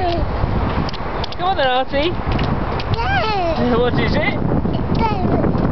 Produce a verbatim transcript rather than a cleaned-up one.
Come on then, Artie. No. What is it? No.